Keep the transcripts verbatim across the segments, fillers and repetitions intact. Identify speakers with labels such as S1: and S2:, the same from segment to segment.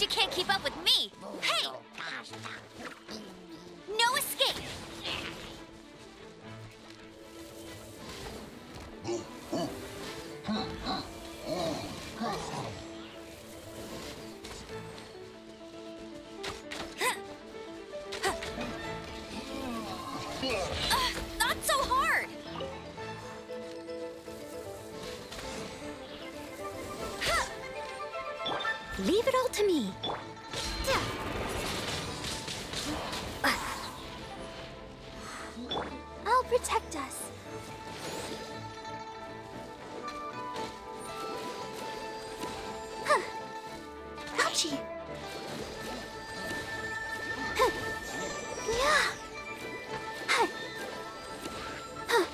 S1: you can't keep up with me. Hey! No escape! Uh, not so hard!
S2: Leave it all to me. I'll protect us. Huh. Ouchie. Huh. Yeah. Huh. Huh.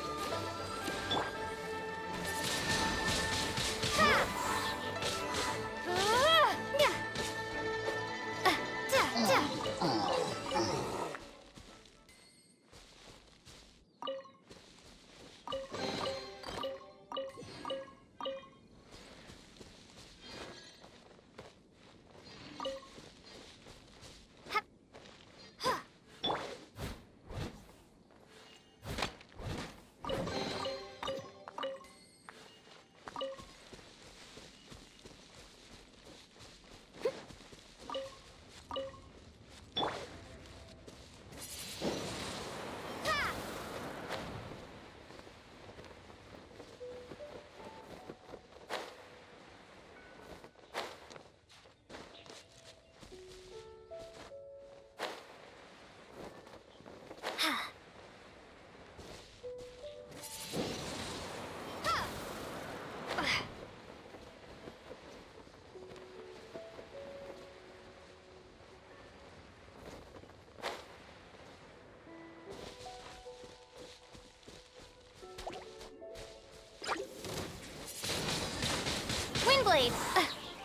S1: Windblade! Uh.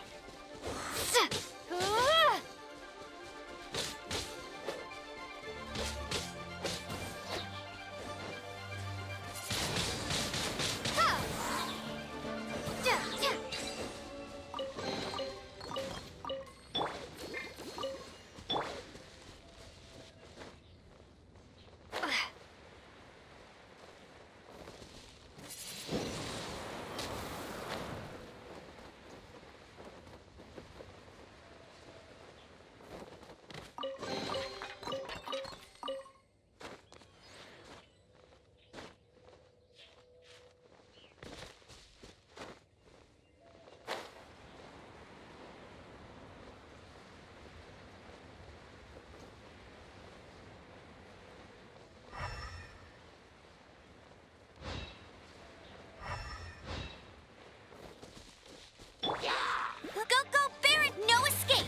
S1: Go, go, Barret! No escape!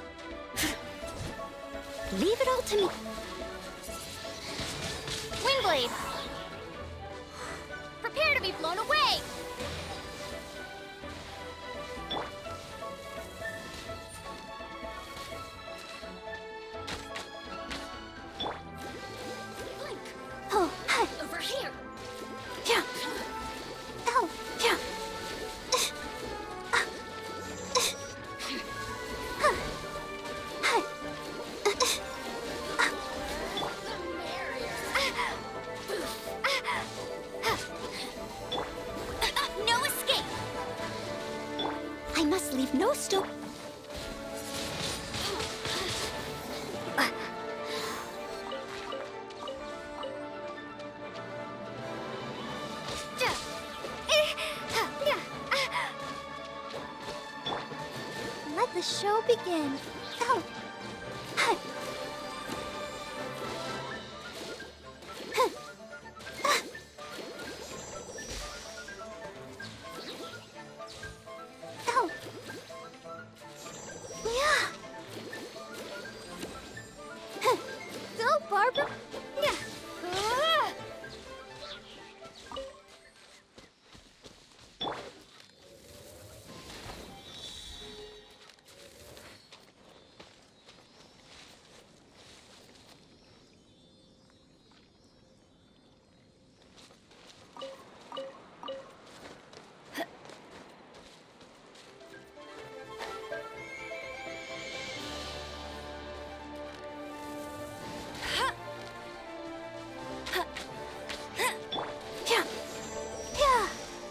S2: Leave it all to me.
S1: Windblade! Switchblade! Prepare to be blown away! Blink!
S2: Oh, hi.
S1: Over here!
S2: Yeah. Oh, yeah.
S1: No escape!
S2: I must leave no stone. Let the show begin. Oh. Hi. Huh. Ah. Oh. Yeah. Huh. Go, Barbara. Yeah.
S1: Ah!
S2: Yeah. Yeah.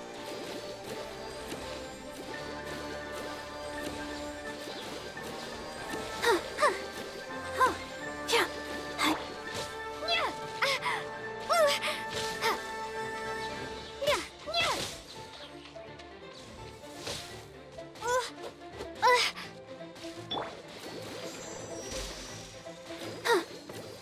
S2: Huh, huh. Oh, yeah. Hi.
S1: Yeah! Ah! Ooh! Ah! Yeah! Yeah! Ooh! Ah!
S2: Huh.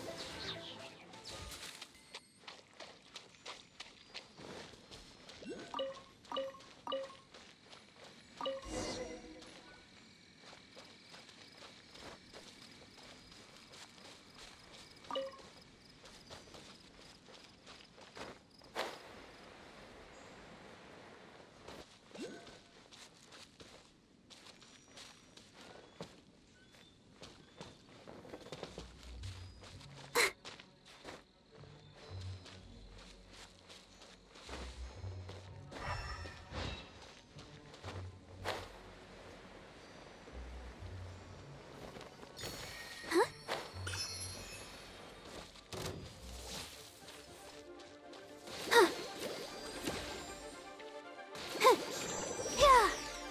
S2: Yeah.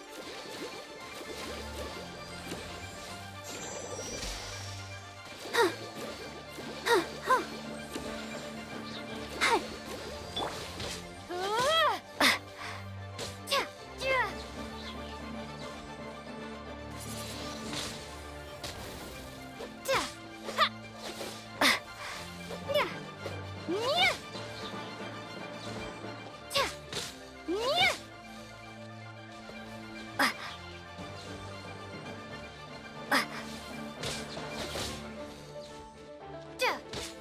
S2: Huh. Huh. Huh. Hi.
S1: Ah! Yeah! Yeah! Yeah! Ha! Yeah! Yeah! Yeah! Yeah! Yeah!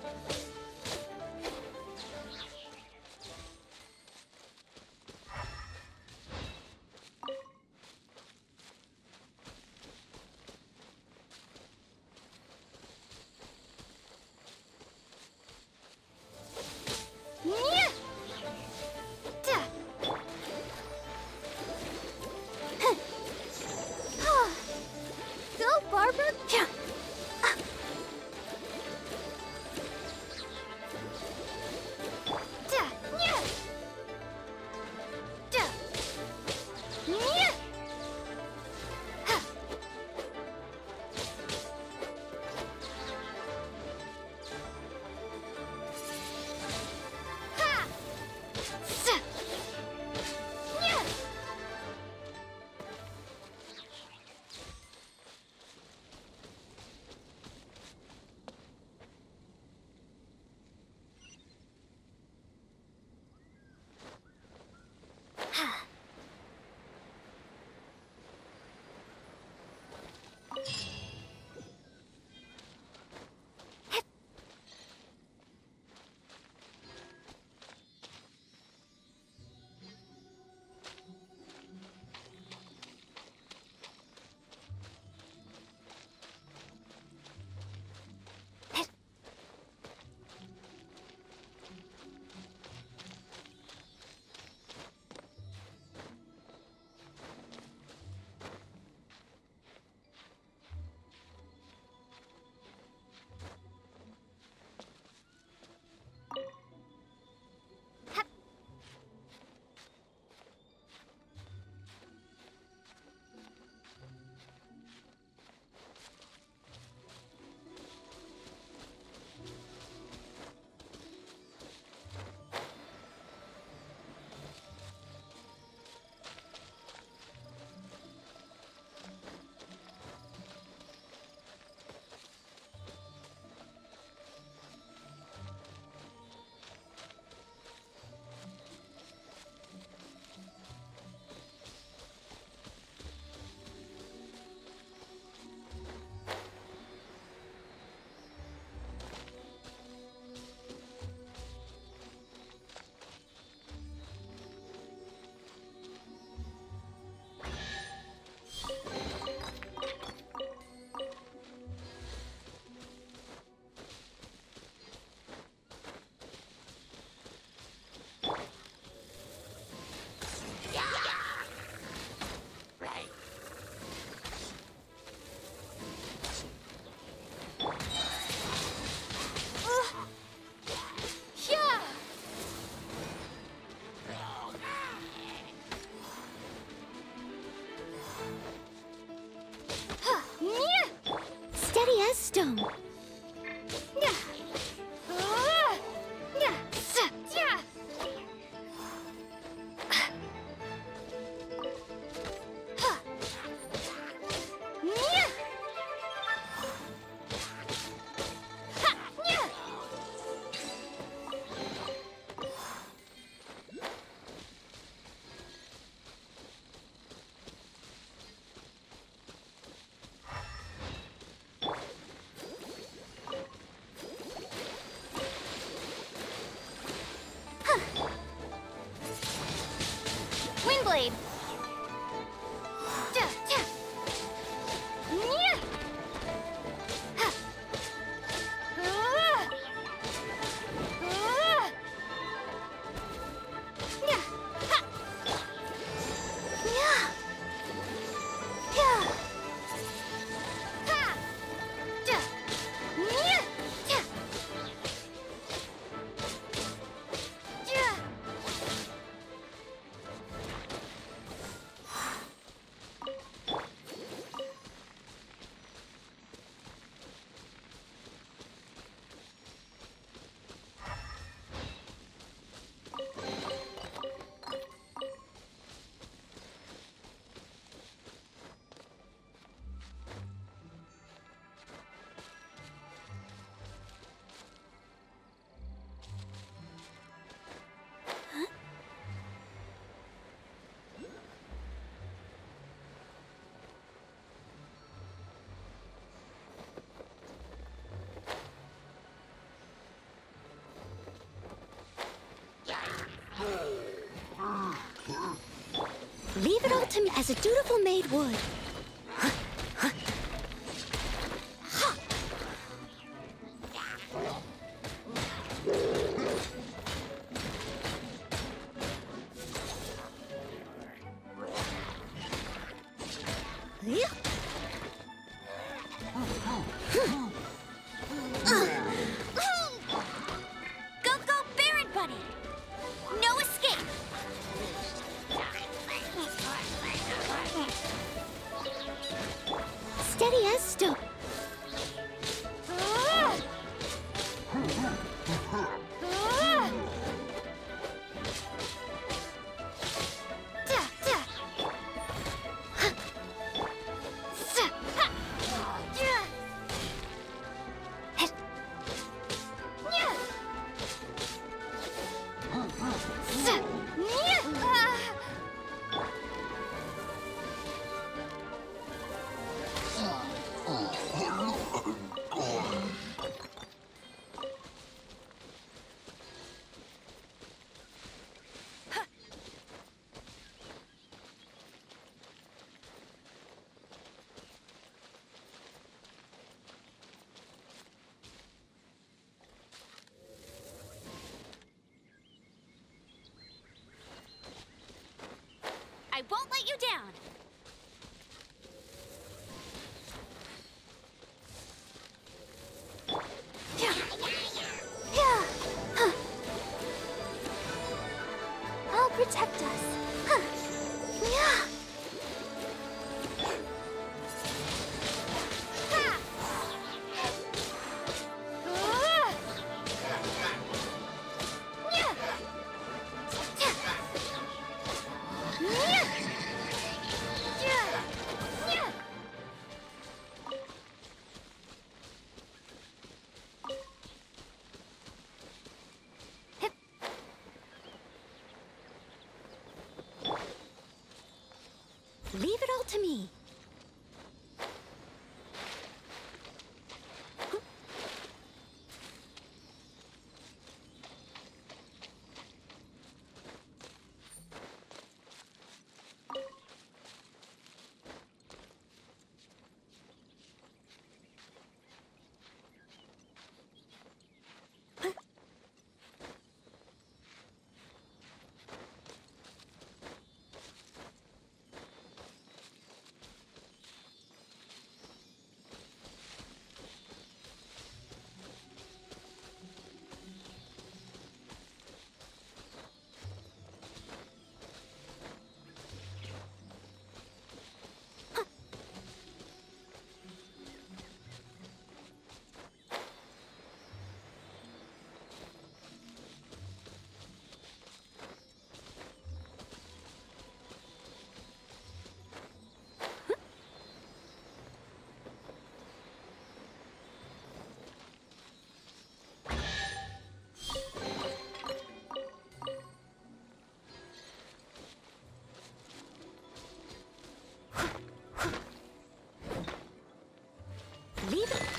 S1: Yeah! Yeah!
S2: Oh. Go, Barbara. Yeah. Ah.
S1: Yeah! Yeah! Yeah! Yeah! Ha! Ha! Sa! Yeah!
S2: as stone.
S1: Yeah. Uh, yeah. S- yeah. Huh. Yeah. Ha. Yeah. Windblade. Ja, ja. Nya. Ha. Uh. Uh. Nya. Ha.
S2: Yeah. Yeah.
S1: Ha. Ja. Nya. Ja. Ja.
S2: Leave it all to me as a dutiful maid would. Yeah. Go, go, Baron Bunny! No escape! Steady as stone.
S1: Uh. Uh. Ja, ja. Ha. S- ha. Ja. Het. Nya. S- nya. Ah.
S2: I won't let you down. Yeah. Yeah. Huh. I'll protect us. Huh. Yeah.
S1: Ha. Uh. Nya. Ja. Nya. Ja. Nya. Hip.
S2: Leave it all to me. Leave it.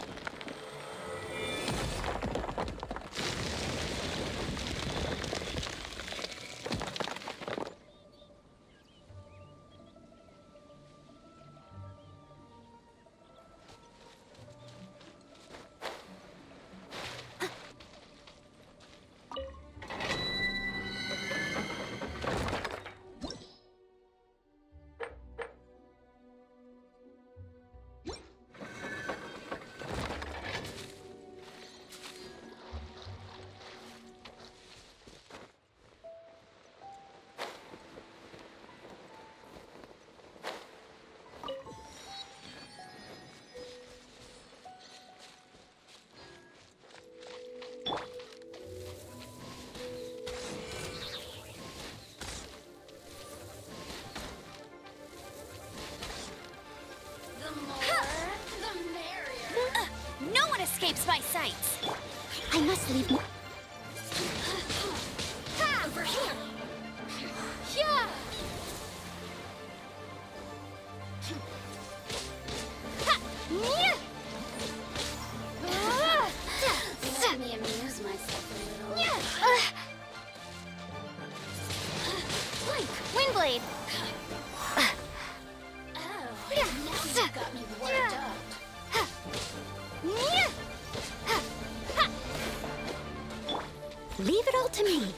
S1: No one escapes my sights.
S2: I must leave. No
S1: Ha! Over here. Yeah. Ha! Yeah. Ah!
S2: Let me amuse myself a little.
S1: Yeah. Uh. Blink. Windblade.
S2: Oh,
S1: Yeah.
S2: now you got me worked
S1: Yeah.
S2: up.
S1: Yeah. Ha! Ha!
S2: Leave it all to me.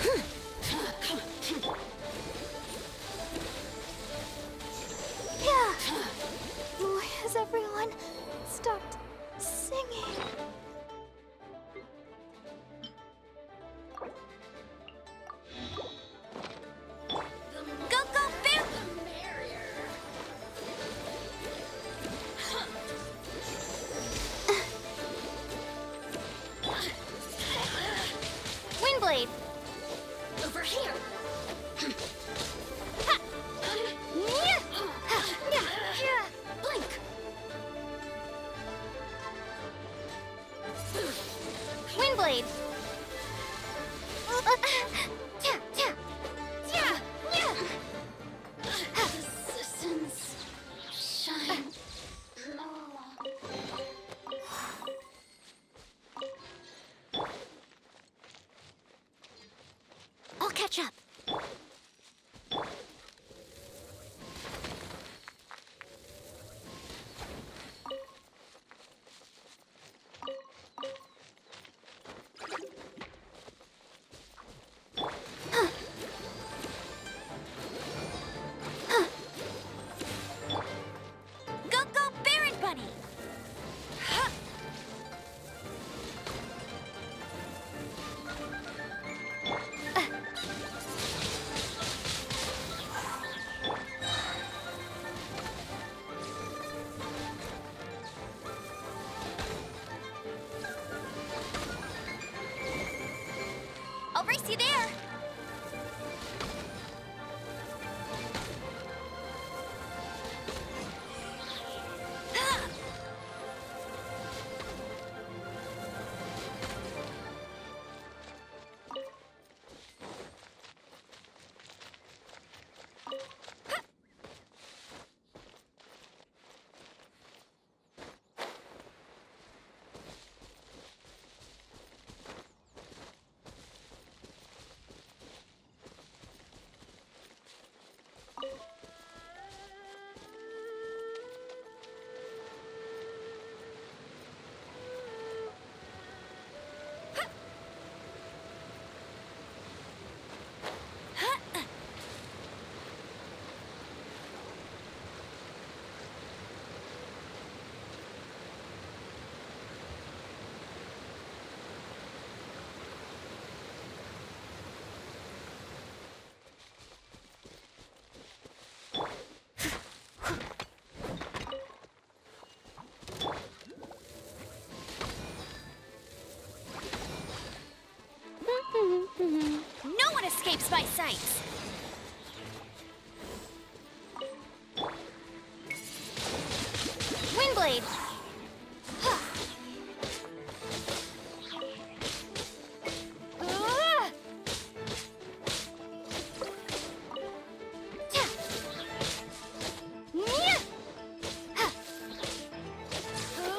S1: Yeah. Why has everyone stopped singing? Go, go, Bear! Windblade!
S2: Over here.
S1: Ha! Yeah! Ha! Yeah! Yeah!
S2: Blink.
S1: Windblade! Yeah! Yeah! Yeah! Yeah!
S2: Resistance. Shine. I'll catch up.
S1: Go, go, Baron Bunny! Ha! I'll race you there! Ha! No one escapes my sights! Windblade! Ah! Yeah! Yeah!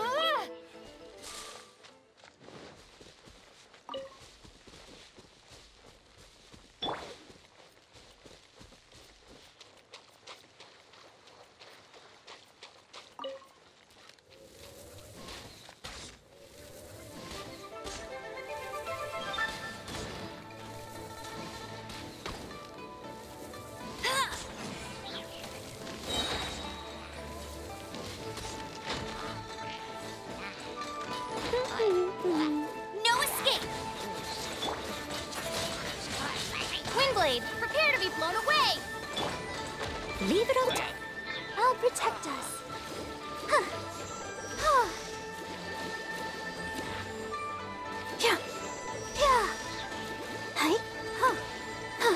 S1: Beyblade, prepare to be blown away!
S2: Leave it all to... I'll protect us. Huh. Huh. Yeah. Yeah. Hi. Huh. Huh.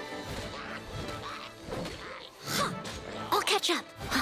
S2: Huh. I'll catch up. Huh.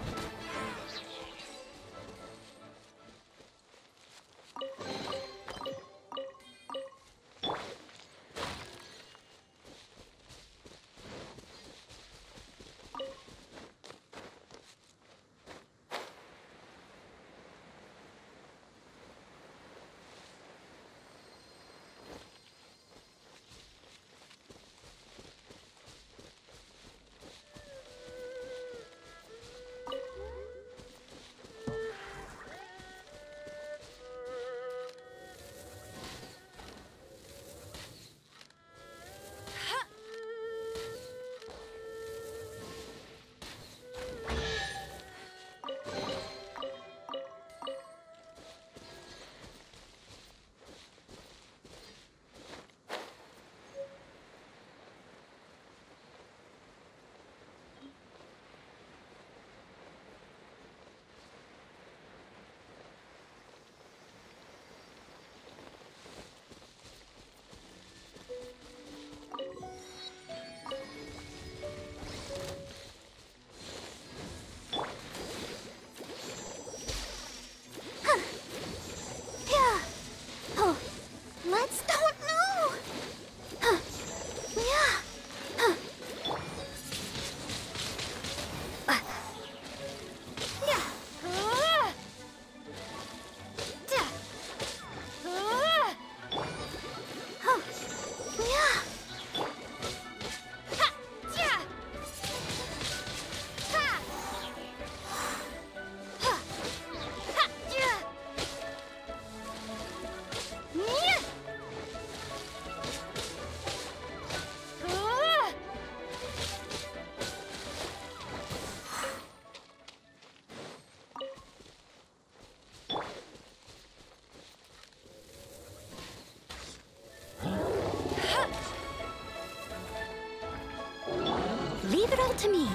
S2: Leave it all to me.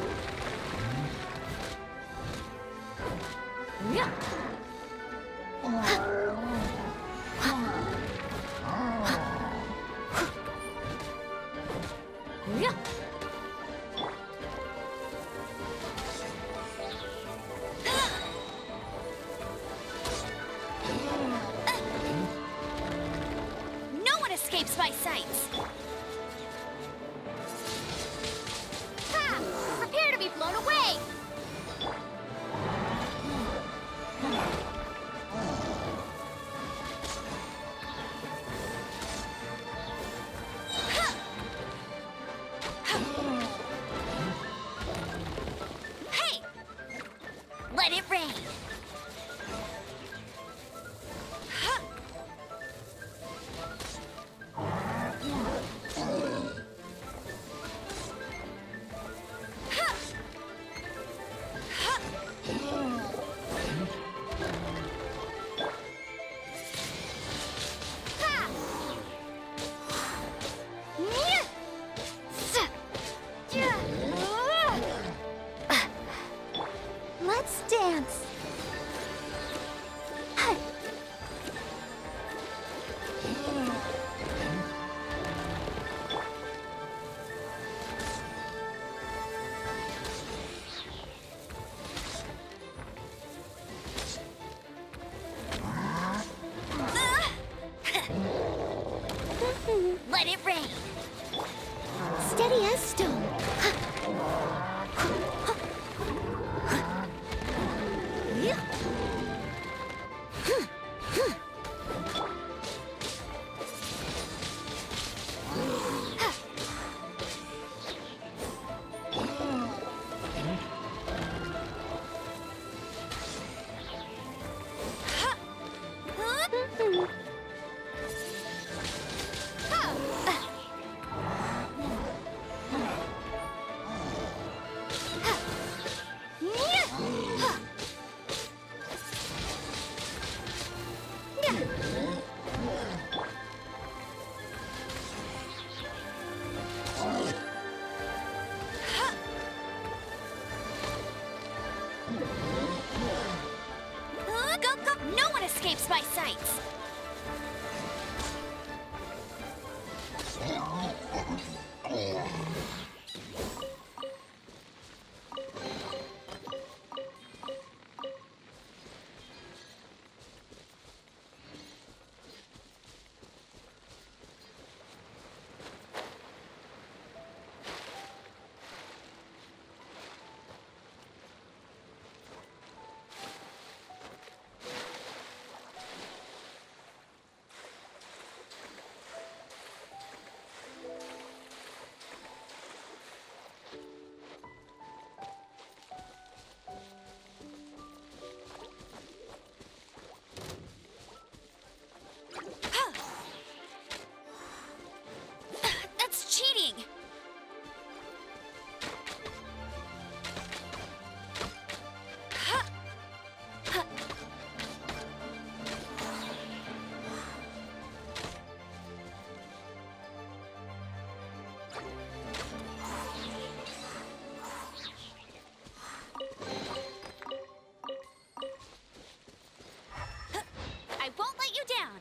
S2: Yeah. Yeah.
S1: No one escapes my sights! Ha! Prepare to be blown away! Hey! Let it rain!
S2: Let's dance.
S1: Let it rain!
S2: Steady as stone.
S1: escapes my sights. That's cheating! I won't let you down!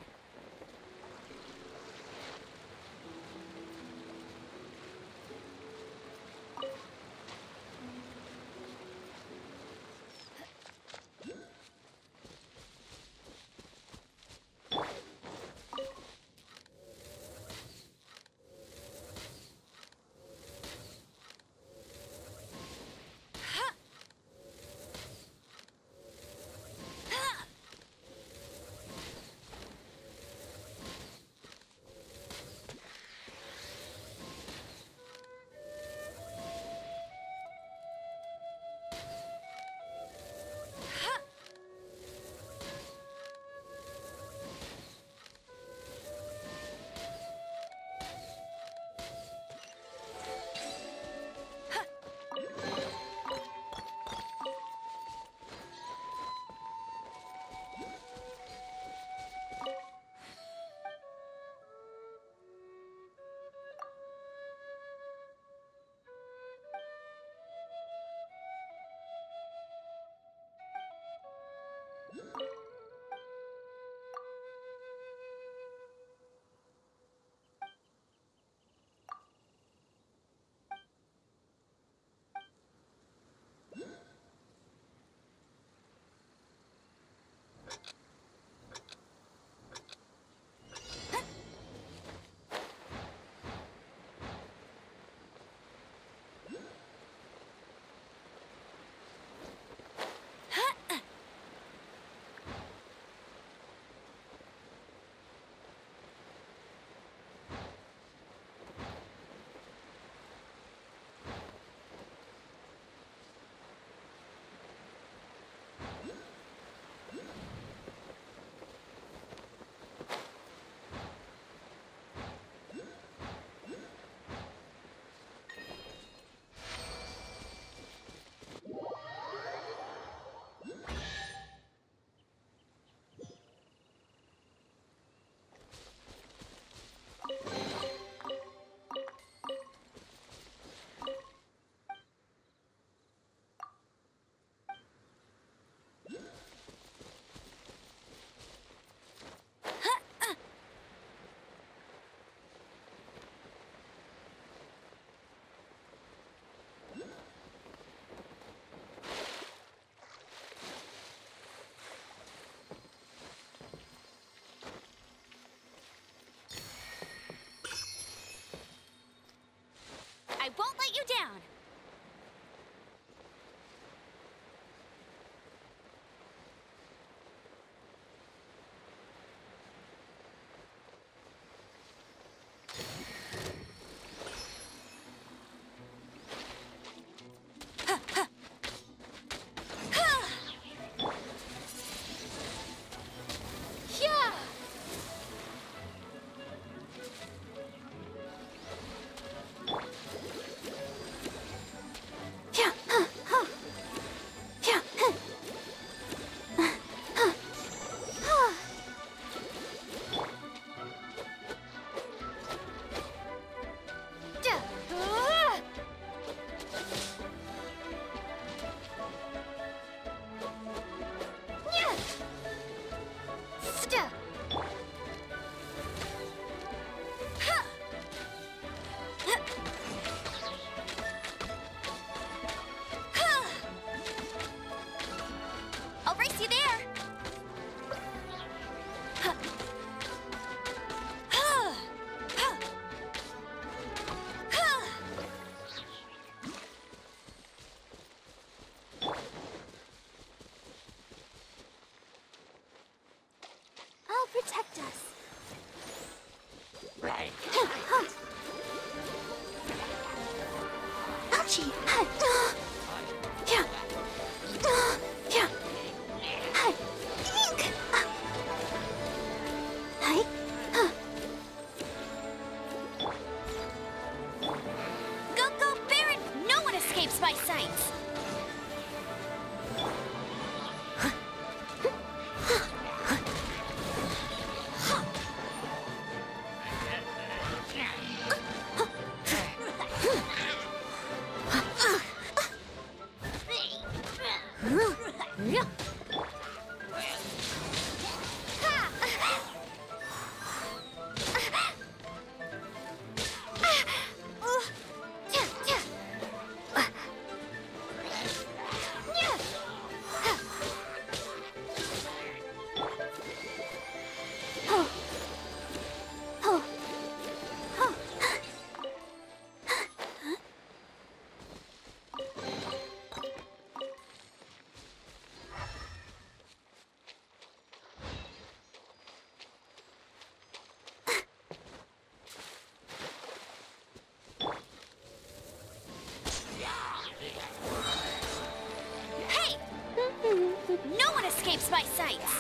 S1: I won't let you down!
S2: protect us.
S3: Right.
S2: Ouchie! Yeah. Yeah. Hi. Eek. Hi. Huh.
S1: Go, go, Baron! No one escapes my sights! Hey! No one escapes my sights!